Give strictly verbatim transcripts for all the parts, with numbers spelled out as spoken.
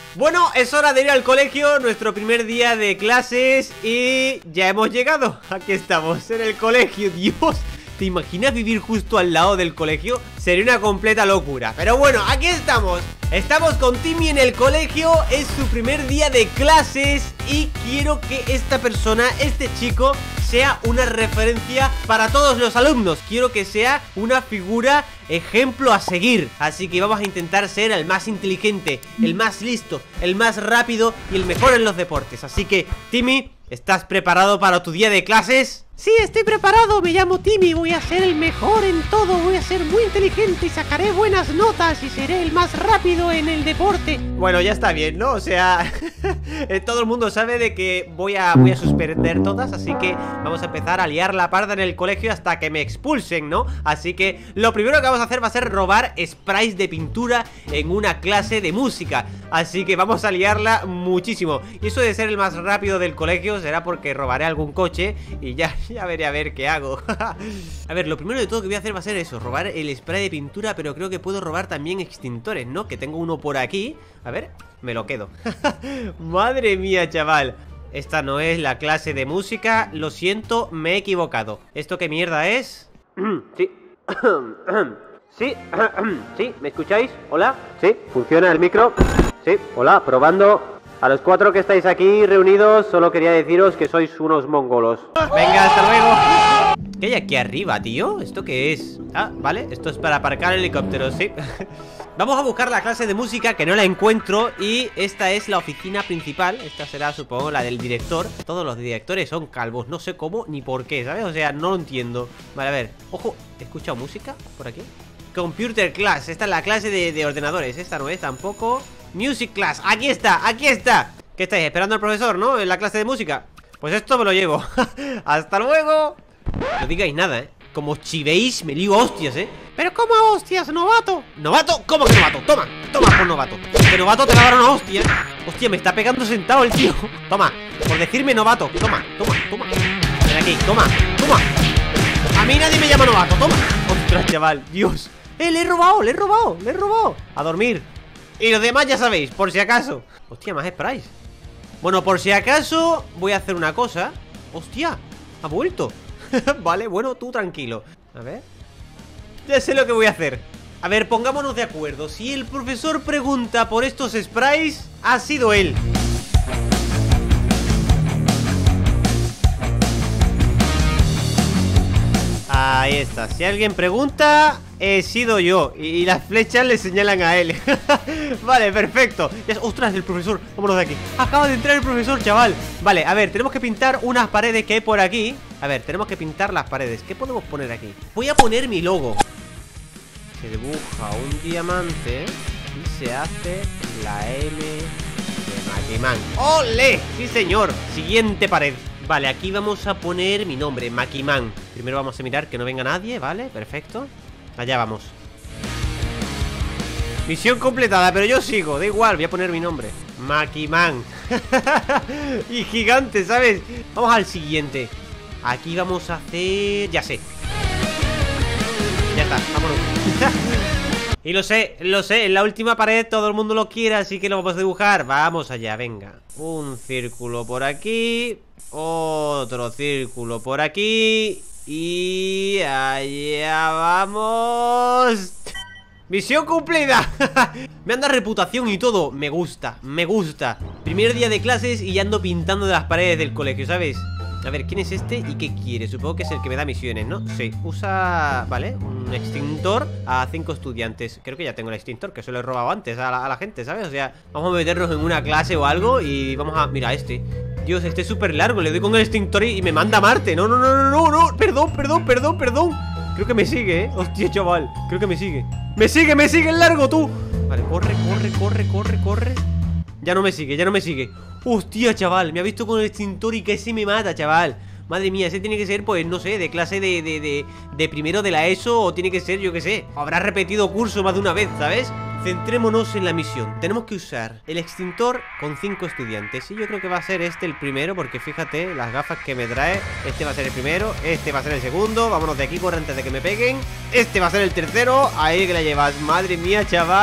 Bueno, es hora de ir al colegio, nuestro primer día de clases y ya hemos llegado. Aquí estamos, en el colegio, Dios. ¿Te imaginas vivir justo al lado del colegio? Sería una completa locura. Pero bueno, aquí estamos. Estamos con Timmy en el colegio. Es su primer día de clases y quiero que esta persona, este chico, sea una referencia para todos los alumnos. Quiero que sea una figura ejemplo a seguir. Así que vamos a intentar ser el más inteligente, el más listo, el más rápido y el mejor en los deportes. Así que, Timmy, ¿estás preparado para tu día de clases? Sí, estoy preparado, me llamo Timmy, voy a ser el mejor en todo, voy a ser muy inteligente y sacaré buenas notas y seré el más rápido en el deporte. Bueno, ya está bien, ¿no? O sea, todo el mundo sabe de que voy a, voy a suspender todas, así que vamos a empezar a liar la parda en el colegio hasta que me expulsen, ¿no? Así que lo primero que vamos a hacer va a ser robar sprays de pintura en una clase de música. Así que vamos a liarla muchísimo. Y eso de ser el más rápido del colegio será porque robaré algún coche y ya... Ya veré a ver qué hago. A ver, lo primero de todo que voy a hacer va a ser eso, robar el spray de pintura, pero creo que puedo robar también extintores, ¿no? Que tengo uno por aquí. A ver, me lo quedo. Madre mía, chaval. Esta no es la clase de música. Lo siento, me he equivocado. ¿Esto qué mierda es? Sí. Sí. Sí, ¿me escucháis? ¿Hola? Sí, ¿funciona el micro? Sí, hola, probando. A los cuatro que estáis aquí reunidos, solo quería deciros que sois unos mongolos. Venga, hasta luego. ¿Qué hay aquí arriba, tío? ¿Esto qué es? Ah, vale, esto es para aparcar el helicóptero, sí. Vamos a buscar la clase de música, que no la encuentro. Y esta es la oficina principal. Esta será, supongo, la del director. Todos los directores son calvos, no sé cómo ni por qué, ¿sabes? O sea, no lo entiendo. Vale, a ver, ojo, ¿he escuchado música por aquí? Computer class, esta es la clase de, de ordenadores. Esta no es tampoco. Music class, aquí está, aquí está. ¿Qué estáis esperando al profesor, no? En la clase de música. Pues esto me lo llevo. Hasta luego. No digáis nada, eh. Como chivéis, me lío hostias, eh. Pero ¿cómo hostias, novato? ¿Novato? ¿Cómo que novato? Toma, toma por novato. Que novato te va a dar una hostia. Hostia, me está pegando sentado el tío. Toma, por decirme novato. Toma, toma, toma. Ven aquí, toma, toma. A mí nadie me llama novato, toma. Ostras, chaval, Dios. Eh, le he robado, le he robado, le he robado. A dormir. Y los demás ya sabéis, por si acaso. Hostia, más sprays. Bueno, por si acaso voy a hacer una cosa. Hostia, ha vuelto. Vale, bueno, tú tranquilo. A ver. Ya sé lo que voy a hacer. A ver, pongámonos de acuerdo. Si el profesor pregunta por estos sprays, ha sido él. Ahí está, si alguien pregunta, he sido yo. Y las flechas le señalan a él. Vale, perfecto. Ostras, el profesor, vámonos de aquí. Acaba de entrar el profesor, chaval. Vale, a ver, tenemos que pintar unas paredes que hay por aquí. A ver, tenemos que pintar las paredes. ¿Qué podemos poner aquí? Voy a poner mi logo. Se dibuja un diamante y se hace la M de Maquiman. ¡Ole! Sí, señor. Siguiente pared. Vale, aquí vamos a poner mi nombre, Maquiman. Primero vamos a mirar que no venga nadie, ¿vale? Perfecto. Allá vamos. Misión completada, pero yo sigo, da igual, voy a poner mi nombre, Maquiman. Y gigante, ¿sabes? Vamos al siguiente. Aquí vamos a hacer... Ya sé. Ya está, vámonos. Y lo sé, lo sé, en la última pared todo el mundo lo quiere, así que lo vamos a dibujar. Vamos allá, venga. Un círculo por aquí. Otro círculo por aquí. Y allá vamos. Misión cumplida. Me anda reputación y todo. Me gusta, me gusta. Primer día de clases y ya ando pintando de las paredes del colegio, ¿sabes? A ver, ¿quién es este y qué quiere? Supongo que es el que me da misiones, ¿no? Sí, usa, vale, un extintor a cinco estudiantes. Creo que ya tengo el extintor, que se lo he robado antes a la, a la gente, ¿sabes? O sea, vamos a meternos en una clase o algo y vamos a... Mira, este. Dios, este es súper largo, le doy con el extintor y, y me manda a Marte. No, no, no, no, no, no, perdón, perdón, perdón, perdón. Creo que me sigue, ¿eh? Hostia, chaval, creo que me sigue. ¡Me sigue, me sigue el largo, tú! Vale, corre, corre, corre, corre, corre. Ya no me sigue, ya no me sigue. Hostia, chaval, me ha visto con el extintor y casi me mata, chaval. Madre mía, ese tiene que ser, pues, no sé, de clase de, de, de, de primero de la ESO. O tiene que ser, yo qué sé, habrá repetido curso más de una vez, ¿sabes? Centrémonos en la misión. Tenemos que usar el extintor con cinco estudiantes. Y yo creo que va a ser este el primero, porque fíjate las gafas que me trae. Este va a ser el primero, este va a ser el segundo. Vámonos de aquí, corre antes de que me peguen. Este va a ser el tercero. Ahí que la llevas, madre mía, chaval.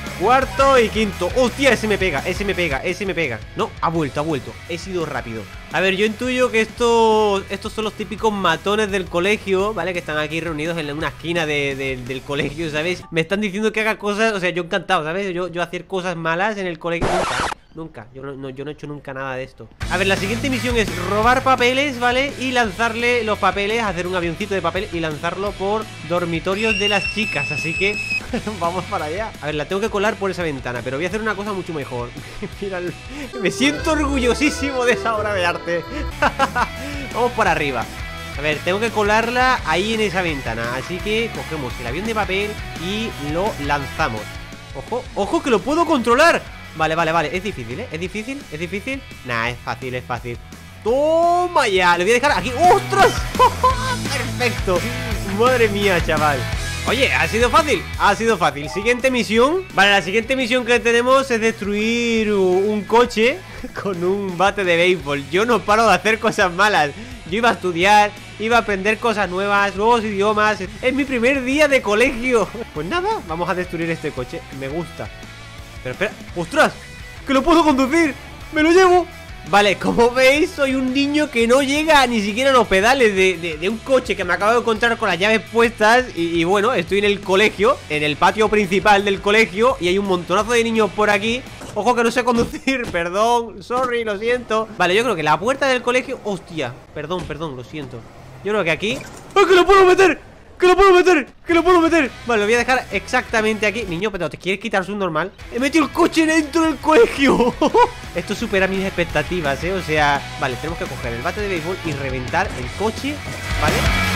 cuarto y quinto. Hostia, ese me pega, ese me pega, ese me pega. No, ha vuelto, ha vuelto, he sido rápido. A ver, yo intuyo que estos Estos son los típicos matones del colegio, ¿vale? Que están aquí reunidos en una esquina de, de, del colegio, ¿sabes? Me están diciendo que haga cosas, o sea, yo encantado, ¿sabes? Yo, yo hacer cosas malas en el colegio. Nunca, nunca, yo no, no, yo no he hecho nunca nada de esto. A ver, la siguiente misión es robar papeles, ¿vale? Y lanzarle los papeles, hacer un avioncito de papel y lanzarlo por dormitorios de las chicas. Así que vamos para allá. A ver, la tengo que colar por esa ventana, pero voy a hacer una cosa mucho mejor. Mira, me siento orgullosísimo de esa obra de arte. Vamos por arriba. A ver, tengo que colarla ahí en esa ventana. Así que cogemos el avión de papel y lo lanzamos. Ojo, ojo que lo puedo controlar. Vale, vale, vale, es difícil, ¿eh? ¿Es difícil? ¿Es difícil? Nah, es fácil, es fácil. Toma ya, lo voy a dejar aquí. ¡Ostras! Perfecto. Madre mía, chaval. Oye, ha sido fácil, ha sido fácil. Siguiente misión. Vale, la siguiente misión que tenemos es destruir un coche con un bate de béisbol. Yo no paro de hacer cosas malas. Yo iba a estudiar, iba a aprender cosas nuevas, nuevos idiomas. Es mi primer día de colegio. Pues nada, vamos a destruir este coche. Me gusta. Pero espera, ¡ostras! ¡Que lo puedo conducir! ¡Me lo llevo! Vale, como veis, soy un niño que no llega ni siquiera a los pedales de, de, de un coche que me acabo de encontrar con las llaves puestas. Y, y bueno, estoy en el colegio, en el patio principal del colegio, y hay un montonazo de niños por aquí. Ojo que no sé conducir, perdón, sorry, lo siento. Vale, yo creo que la puerta del colegio... Hostia, perdón, perdón, lo siento. Yo creo que aquí... ¡ay, que lo puedo meter! ¡Que lo puedo meter! ¡Que lo puedo meter! Vale, lo voy a dejar exactamente aquí. Niño, pero ¿te quieres quitar su normal? He metido el coche dentro del colegio. Esto supera mis expectativas, ¿eh? O sea, vale, tenemos que coger el bate de béisbol y reventar el coche, ¿vale?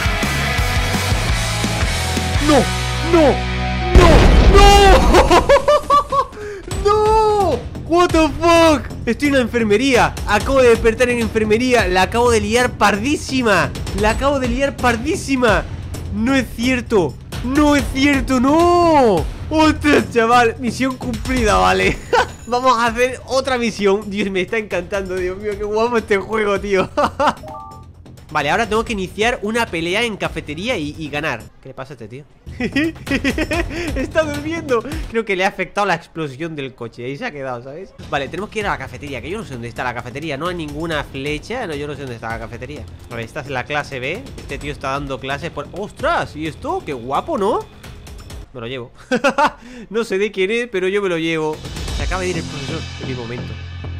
¡No! ¡No! ¡No! ¡No! ¡No! ¡What the fuck! Estoy en la enfermería. Acabo de despertar en enfermería. La acabo de liar pardísima. La acabo de liar pardísima. No es cierto, no es cierto, no. ¡Ostras, chaval! Misión cumplida, vale. Vamos a hacer otra misión. Dios, me está encantando, Dios mío, qué guapo este juego, tío. Vale, ahora tengo que iniciar una pelea en cafetería y, y ganar. ¿Qué le pasa a este tío? Está durmiendo. Creo que le ha afectado la explosión del coche. Ahí se ha quedado, ¿sabes? Vale, tenemos que ir a la cafetería, que yo no sé dónde está la cafetería. No hay ninguna flecha. No, yo no sé dónde está la cafetería. A ver, esta es la clase B. Este tío está dando clases por... ¡ostras! ¿Y esto? ¡Qué guapo!, ¿no? Me lo llevo. No sé de quién es, pero yo me lo llevo. Se acaba de ir el profesor en mi momento.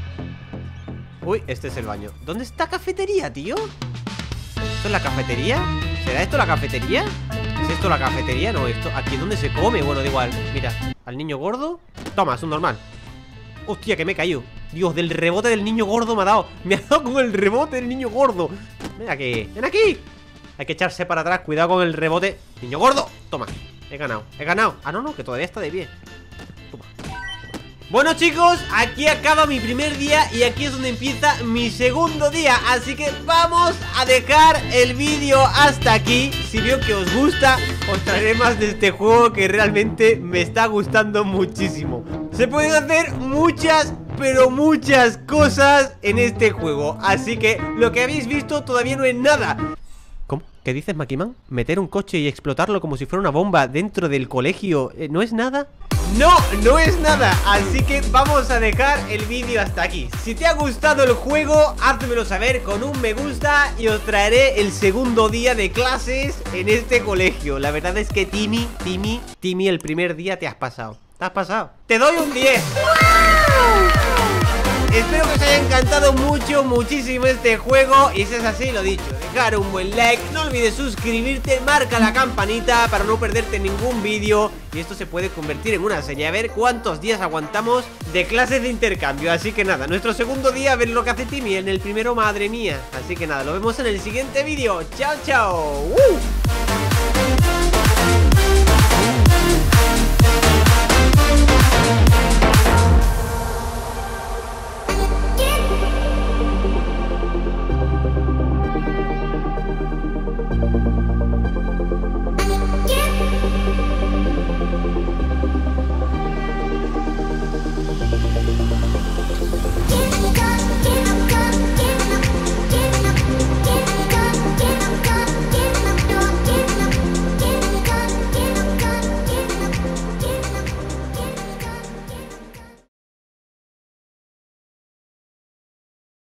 Uy, este es el baño. ¿Dónde está cafetería, tío? ¿Esto es la cafetería? ¿Será esto la cafetería? ¿Es esto la cafetería? No, esto... ¿aquí es donde se come? Bueno, da igual. Mira, al niño gordo. Toma, es un normal. Hostia, que me he caído. Dios, del rebote del niño gordo me ha dado. Me ha dado con el rebote del niño gordo. Ven aquí, ven aquí. Hay que echarse para atrás, cuidado con el rebote. Niño gordo, toma, he ganado, he ganado. Ah, no, no, que todavía está de pie. Toma. Bueno, chicos, aquí acaba mi primer día y aquí es donde empieza mi segundo día. Así que vamos a dejar el vídeo hasta aquí. Si veo que os gusta, os traeré más de este juego que realmente me está gustando muchísimo. Se pueden hacer muchas, pero muchas cosas en este juego. Así que lo que habéis visto todavía no es nada. ¿Cómo? ¿Qué dices, Makiman? ¿Meter un coche y explotarlo como si fuera una bomba dentro del colegio eh, no es nada? No, no es nada, así que vamos a dejar el vídeo hasta aquí. Si te ha gustado el juego, házmelo saber con un me gusta y os traeré el segundo día de clases en este colegio. La verdad es que Timmy, Timmy, Timmy, el primer día te has pasado. ¿Te has pasado? ¡Te doy un diez! ¡Wow! Espero que os haya encantado mucho, muchísimo este juego. Y si es así, lo dicho, dejar un buen like. No olvides suscribirte, marca la campanita para no perderte ningún vídeo. Y esto se puede convertir en una serie. A ver cuántos días aguantamos de clases de intercambio. Así que nada, nuestro segundo día, a ver lo que hace Timmy. En el primero, madre mía. Así que nada, lo vemos en el siguiente vídeo. Chao, chao. ¡Uh!